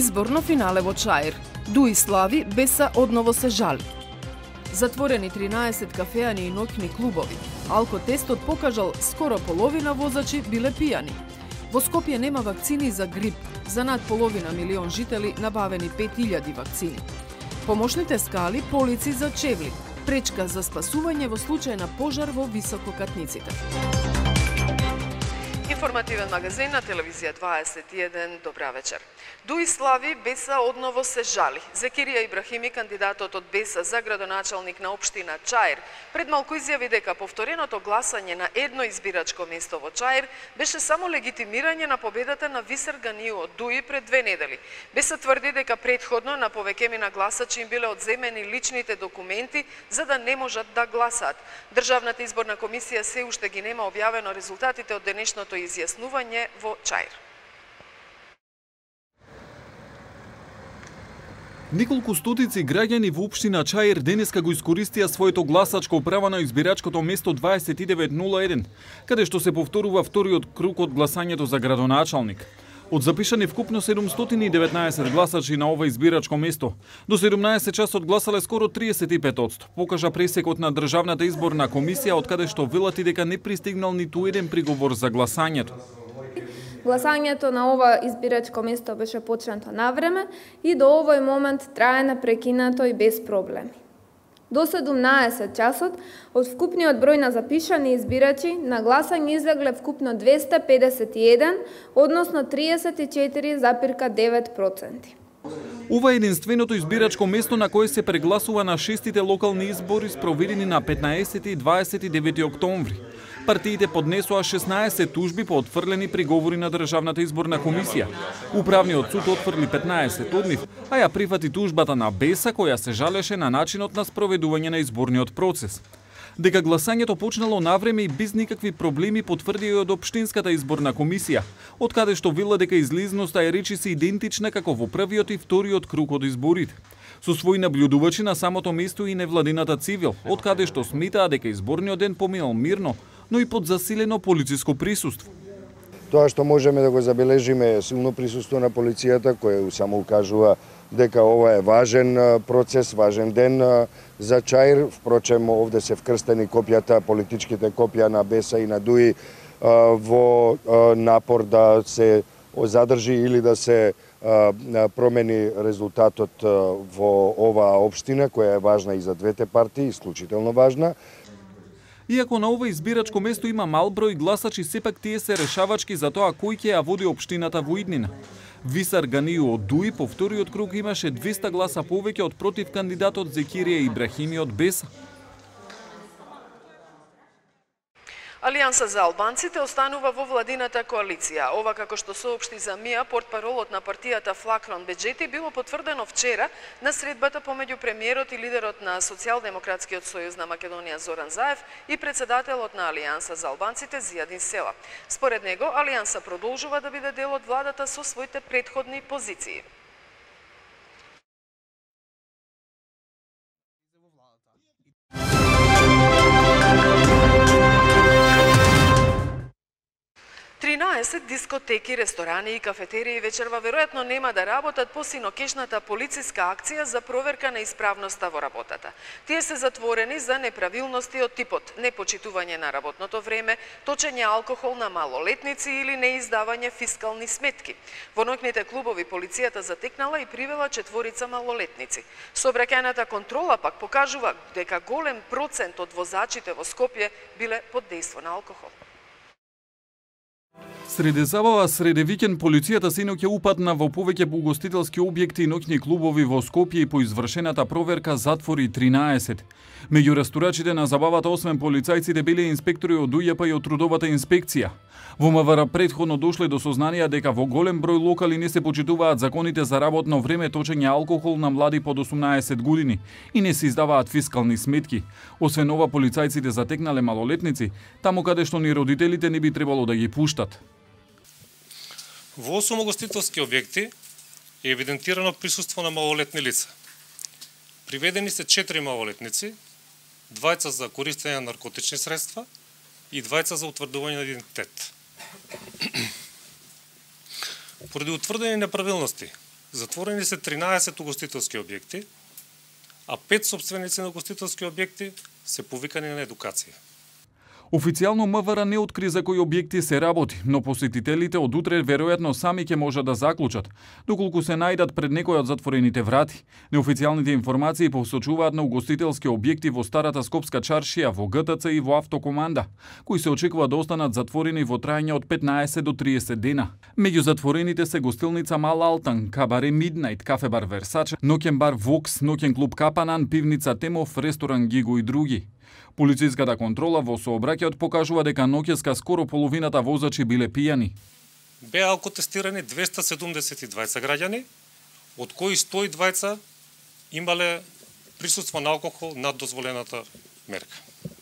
Изборно финале во Чаир. Дуи слави, Беса одново се жали. Затворени 13 кафеани и ноќни клубови. Алкотестот покажал скоро половина возачи биле пијани. Во Скопје нема вакцини за грип. За над половина милион жители набавени 5000 вакцини. Помошните скали полици за Чевли. Пречка за спасување во случај на пожар во висококатниците. Информативен магазин на телевизија 21. Добра вечер. Дуи слави, Беса одново се жали. Зекирија Ибрахими, кандидатот од Беса за градоначалник на општина Чаир, пред малку изјави дека повтореното гласање на едно избирачко место во Чаир беше само легитимирање на победата на Висер Ганију од Дуи пред 2 недели. Беса тврди дека предходно на повеќемина гласачи им биле одземени личните документи за да не можат да гласаат. Државната изборна комисија се уште ги нема објавено резултатите од денешното изјаснување во Чаир. Неколку стотици граѓани во општина Чаир денеска го искористија своето гласачко право на избирачкото место 2901, каде што се повторува вториот круг од гласањето за градоначалник. Од запишани вкупно 719 гласачи на ова избирачко место, до 17 часот гласале скоро 35%, покажа пресекот на Државната изборна комисија, од каде што велат и дека не пристигнал ниту еден приговор за гласањето. Гласањето на ова избирачко место беше почнато на време и до овој момент трае непрекинато и без проблеми. До 17 часот, од вкупниот број на запишани избирачи, на гласање излегле вкупно 251, односно 34,9%. Ова е единственото избирачко место на кое се прегласува на 6-тите локални избори спроведени на 15 и 29 октомври. Партиите поднесоа 16 тужби по отфрлени приговори на Државната изборна комисија. Управниот суд отфрли 15 од нив, а ја прифати тужбата на Беса, која се жалеше на начинот на спроведување на изборниот процес. Дека гласањето почнало навреме и без никакви проблеми потврди и од општинската изборна комисија, од каде што вела дека излизноста е речиси идентична како во првиот и вториот круг од изборите. Со своји наблюдувачи на самото место и невладината цивил, од каде што сметаа дека изборниот ден поминал мирно, но и под засилено полициско присуство. Тоа што можеме да го забележиме е силно присуство на полицијата, кој само укажува дека ова е важен процес, важен ден за Чаир. Впрочем, овде се вкрстени копијата, политичките копија на Беса и на Дуи во напор да се задржи или да се промени резултатот во оваа општина, која е важна и за двете партии, исклучително важна. Иако на ова избирачко место има мал број гласачи, сепак тие се решавачки за тоа кој ќе ја води општината во иднина. Висер Ганију од Дуи по вториот круг имаше 200 гласа повеќе од против кандидатот Зекирија Ибрахими од Беса. Алијанса за албанците останува во владината коалиција. Ова, како што соопшти за МИА, портпаролот на партијата Флакрон Беџети, било потврдено вчера на средбата помеѓу премиерот и лидерот на Социјалдемократскиот сојуз на Македонија Зоран Заев и председателот на Алијанса за албанците Зијадин Села. Според него, Алијанса продолжува да биде дел од владата со своите претходни позиции. Дискотеки, ресторани и кафетерии вечерва веројатно нема да работат по синокешната полициска акција за проверка на исправноста во работата. Тие се затворени за неправилности од типот непочитување на работното време, точење алкохол на малолетници или неиздавање фискални сметки. Во ноќните клубови полицијата затекнала и привела 4 малолетници. Сообраќајната контрола пак покажува дека голем процент од возачите во Скопје биле под дејство на алкохол. Среде забава, среде викенд, полицијата синоќа упадна во повеќе угостителски објекти и ноќни клубови во Скопје и по извршената проверка затвори 13. Меѓу растурачите на забавата, освен полицајците, биле инспектори од УЈП и од трудовата инспекција. Во МВР претходно дошле до сознанија дека во голем број локали не се почитуваат законите за работно време, точење алкохол на млади под 18 години и не се издаваат фискални сметки. Освен ова, полицајците затекнале малолетници, таму каде што ни родителите не би требало да ги пуштат. Во 8 угостителски објекти е евидентирано присуство на малолетни лица. Приведени се 4 малолетници, 2 за користење на наркотични средства и 2 за утврдување на идентитет. Поради утврдени неправилности Затворени се 13 угостителски објекти, а 5 собственици на угостителски објекти се повикани на едукација. Официјално МВР не откри за кои објекти се работи, но посетителите од утре веројатно сами ќе можат да заклучат, доколку се најдат пред некој од затворените врати. Неофицијалните информации посочуваат на угостителски објекти во Старата Скопска чаршија, во ГТЦ и во Автокоманда, кои се очекува да останат затворени во трајање од 15 до 30 дена. Меѓу затворените се гостилница Мал Алтан, кабаре Миднајт, кафе-бар Версаче, ноќен бар Вокс, ноќен клуб Капанан, пивница Темов, ресторан Гиго и други. Полициската контрола во сообраќајот покажува дека ноќеска скоро половината возачи биле пијани. Беа алкотестирани 272 граѓани, од кои 102 имале присуство на алкохол над дозволената мерка.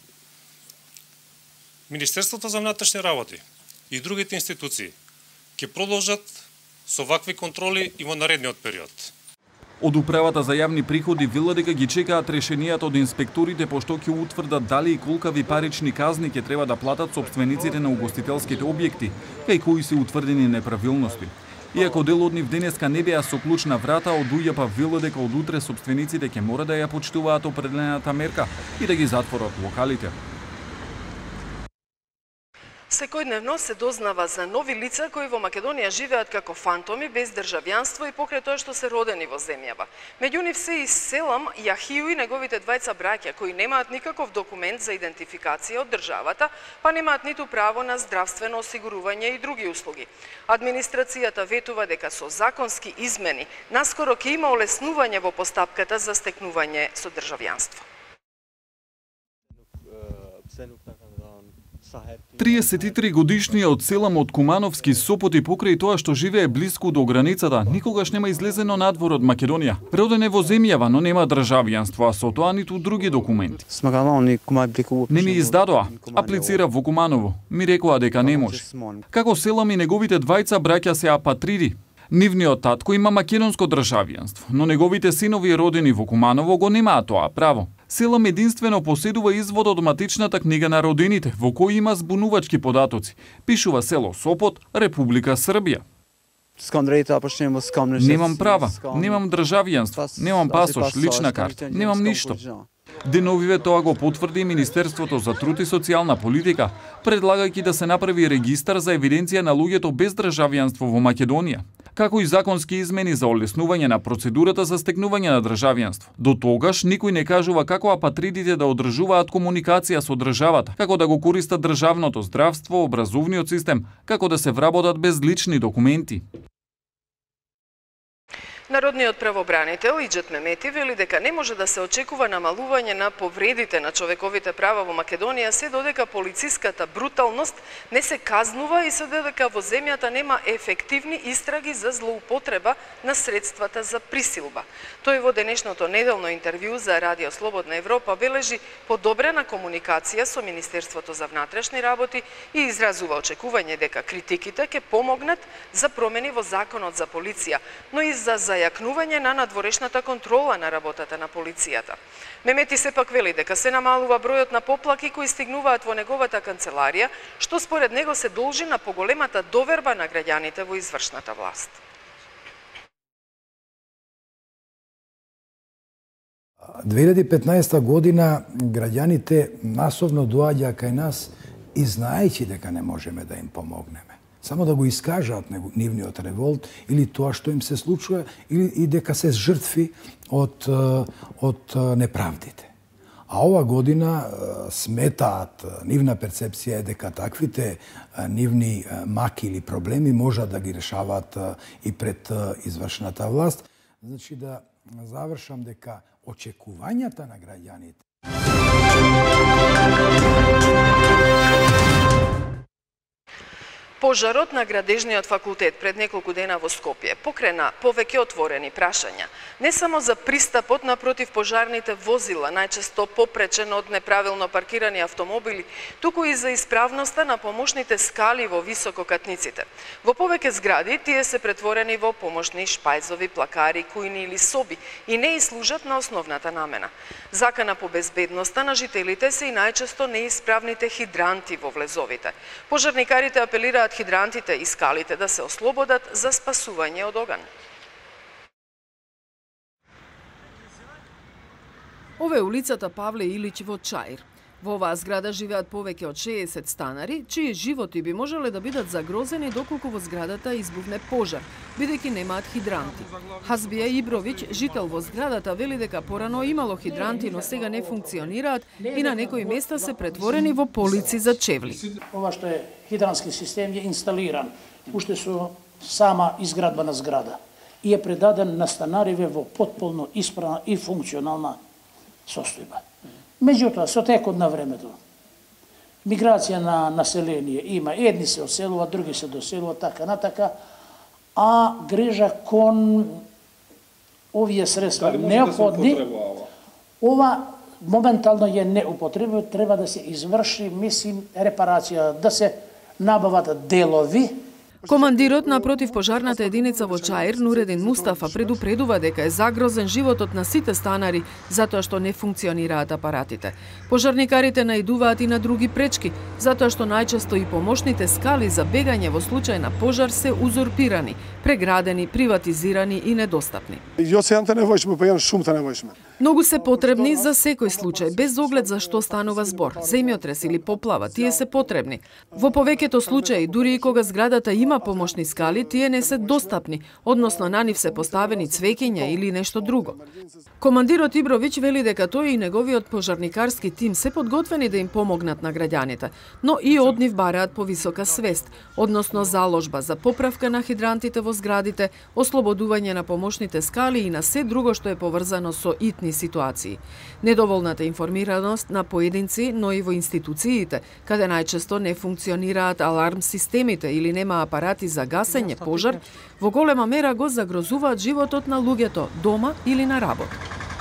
Министерството за внатрешни работи и другите институции ќе продолжат со вакви контроли и во наредниот период. Од Управата за јавни приходи вела дека ги чекаат решенијата од инспекторите пошто ќе утврдат дали и колкави парични казни ќе треба да платат собствениците на угостителските објекти, кај кои се утврдени неправилности. Иако дел од нив денеска не беа со клуч на врата, од УЈП вела дека од утре собствениците ќе мора да ја почитуваат определената мерка и да ги затворат локалите. Секојдневно се дознава за нови лица кои во Македонија живеат како фантоми без државјанство и покрај тоа што се родени во земјава. Меѓу нив се и Селам Јахију и неговите двајца браќа кои немаат никаков документ за идентификација од државата, па немаат ниту право на здравствено осигурување и други услуги. Администрацијата ветува дека со законски измени наскоро ќе има олеснување во постапката за стекнување со државјанство. 33 годишниот Селам од Кумановски Сопот и покрај тоа што живее блиску до границата, никогаш нема излезено надвор од Македонија. Роден е во земјава, но нема државјанство, а со тоа ниту други документи. Не ми издадоа, аплицира во Куманово. Ми рекоа дека не може. Како Селам и неговите двајца браќа се апатриди. Нивниот татко има македонско државјанство, но неговите синови родени во Куманово го немаат тоа право. Селам единствено поседува извод од матичната книга на родените, во кој има збунувачки податоци. Пишува село Сопот, Република Србија. Немам права, немам државјанство, немам пасош, лична карта, немам ништо. Деновиве тоа го потврди Министерството за труд и социјална политика, предлагајќи да се направи регистар за евиденција на луѓето без државјанство во Македонија, како и законски измени за олеснување на процедурата за стекнување на државјанство. До тогаш никој не кажува како апатридите да одржуваат комуникација со државата, како да го користат државното здравство, образовниот систем, како да се вработат без лични документи. Народниот правобранител Иџет Мемети вели дека не може да се очекува намалување на повредите на човековите права во Македонија се додека полициската бруталност не се казнува и се додека во земјата нема ефективни истраги за злоупотреба на средствата за присилба. Тој во денешното неделно интервју за Радио Слободна Европа бележи подобрена комуникација со Министерството за внатрешни работи и изразува очекување дека критиките ќе помогнат за промени во законот за полиција, но и за зајакнување на надворешната контрола на работата на полицијата. Мемети сепак вели дека се намалува бројот на поплаки кои стигнуваат во неговата канцеларија, што според него се должи на поголемата доверба на граѓаните во извршната власт. В 2015 година граѓаните масовно доаѓа кај нас и знаејќи дека не можеме да им помогнеме. Само да го искажаат нивниот револт или тоа што им се случува и дека се жртви од неправдите. А ова година сметаат, нивна перцепција е дека таквите нивни маки или проблеми можат да ги решаваат и пред извршната власт. Значи да завршам дека очекувањата на граѓаните Пожарот на Градежниот факултет пред неколку дена во Скопје покрена повеќе отворени прашања. Не само за пристапот на противпожарните возила, најчесто попречен од неправилно паркирани автомобили, туку и за исправноста на помошните скали во висококатниците. Во повеќе згради тие се претворени во помошни шпајзови, плакари, кујни или соби и не и служат на основната намена. Закана по безбедноста на жителите се и најчесто неисправните хидранти во влезовите. Пожарникарите апелираат хидрантите и скалите да се ослободат за спасување од оган. Ова е улицата Павле Илич во Чаир. Во оваа зграда живеат повеќе од 60 станари, чии животи би можеле да бидат загрозени доколку во зградата избухне пожар, бидејќи немаат хидранти. Хазбија Ибровиќ, жител во зградата, вели дека порано имало хидранти, но сега не функционираат и на некои места се претворени во полици за чевли. Ова што е хидрански систем е инсталиран уште со сама изградба на зграда и е предаден на станариве во потполно исправна и функционална состојба. Меѓутоа, со текот на времето, миграција на население има, едни се оселуваат, други се доселуваат, така натака, а грижа кон овие средства неопходни, ова моментално е неупотребно, треба да се изврши, мислим, репарација, да се набават делови. Командирот на противпожарната единица во Чаир, Нуредин Мустафа, предупредува дека е загрозен животот на сите станари затоа што не функционираат апаратите. Пожарникарите наидуваат и на други пречки, затоа што најчесто и помошните скали за бегање во случај на пожар се узурпирани, преградени, приватизирани и недостапни. Многу се потребни за секој случај, без оглед за што станува збор, земјотрес или поплава, тие се потребни. Во повеќето случаи, дури и кога зградата има помошни скали, тие не се достапни, односно на нив се поставени цвеќиња или нешто друго. Командирот Ибровиќ вели дека тој и неговиот пожарникарски тим се подготвени да им помогнат на граѓаните, но и од нив бараат повисока свест, односно заложба за поправка на хидрантите во зградите, ослободување на помошните скали и на се друго што е поврзано со итни ситуации. Недоволната информираност на поединци, но и во институциите, каде најчесто не функционираат аларм системите или нема апарати за гасење пожар, во голема мера го загрозуваат животот на луѓето дома или на работа.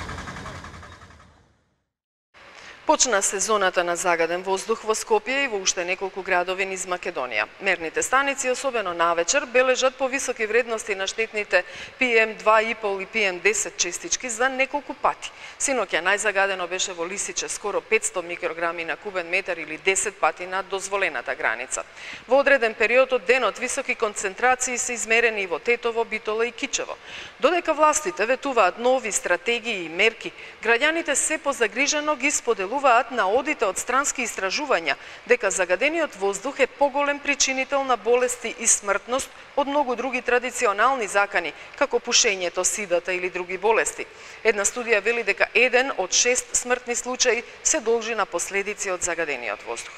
Почна сезоната на загаден воздух во Скопје и во уште неколку градови низ Македонија. Мерните станици, особено навечер, бележат повисоки вредности на штетните PM2,5 и PM10 честички за неколку пати. Синоќа најзагадено беше во Лисиче, скоро 500 микрограми на кубен метар или 10 пати над дозволената граница. Во одреден период од денот високи концентрации се измерени и во Тетово, Битола и Кичево. Додека властите ветуваат нови стратегии и мерки, граѓаните се позагрижено ги споделуваат на одите од странски истражувања дека загадениот воздух е поголем причинител на болести и смртност од многу други традиционални закани, како пушењето, сидата или други болести. Една студија вели дека 1 од 6 смртни случаи се должи на последици од загадениот воздух.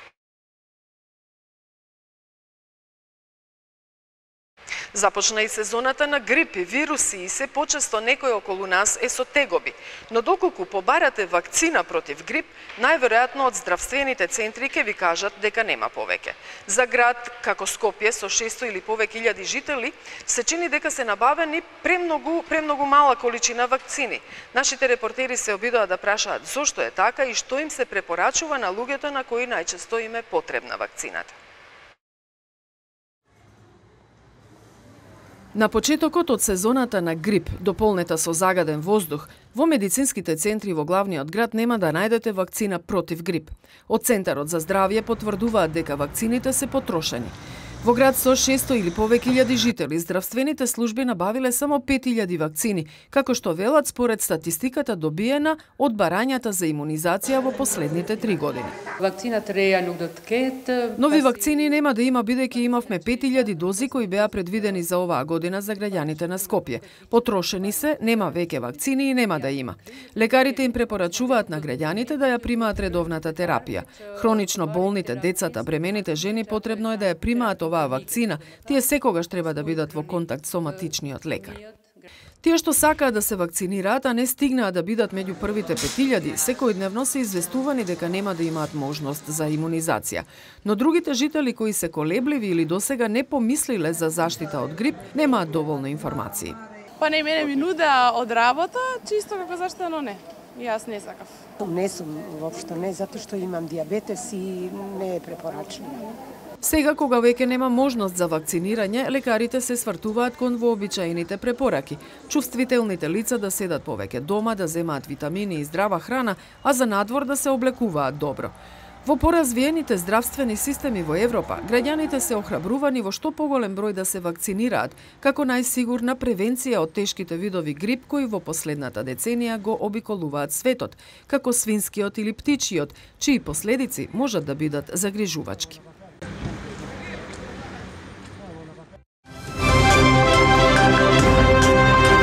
Започна и сезоната на грипи, вируси и се почесто некој околу нас е со тегоби. Но доколку побарате вакцина против грип, најверојатно од здравствените центри ќе ви кажат дека нема повеќе. За град како Скопје со 600 или повеќе илјади жители се чини дека се набавени премногу мала количина вакцини. Нашите репортери се обидоа да прашаат зошто е така и што им се препорачува на луѓето на кои најчесто им е потребна вакцината. На почетокот од сезоната на грип, дополнета со загаден воздух, во медицинските центри во главниот град нема да најдете вакцина против грип. Од Центарот за здравје потврдуваат дека вакцините се потрошени. Во град со 600 или повеќе илјади жители, здравствените служби набавиле само 5000 вакцини, како што велат според статистиката добиена од барањата за имунизација во последните 3 години. Нови вакцини нема да има бидејќи имавме 5000 дози кои беа предвидени за оваа година за граѓаните на Скопје. Потрошени се, нема веќе вакцини и нема да има. Лекарите им препорачуваат на граѓаните да ја примаат редовната терапија. Хронично болните, децата, бремените жени потребно е да ја примаат оваа вакцина, тие секогаш треба да бидат во контакт со матичниот лекар. Тие што сакаат да се вакцинираат, а не стигнаат да бидат меѓу првите 5000, секојдневно се известувани дека нема да имаат можност за имунизација. Но другите жители кои се колебливи или досега не помислиле за заштита од грип, немаат доволно информации. Па не мене ми нуда од работа, чисто како заштита, но не. Јас не сакав. Не сум воопшто не, затоа што имам диабетес и не е препорачено. Сега, кога веќе нема можност за вакцинирање, лекарите се свртуваат кон вообичаените препораки. Чувствителните лица да седат повеќе дома, да земаат витамини и здрава храна, а за надвор да се облекуваат добро. Во поразвиените здравствени системи во Европа, граѓаните се охрабрувани во што поголем број да се вакцинираат, како најсигурна превенција од тешките видови грип кои во последната деценија го обиколуваат светот, како свинскиот или птичиот, чии последици можат да бидат загрижувачки.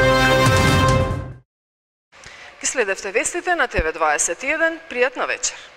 Следевте вестите на ТВ21. Пријатна вечер.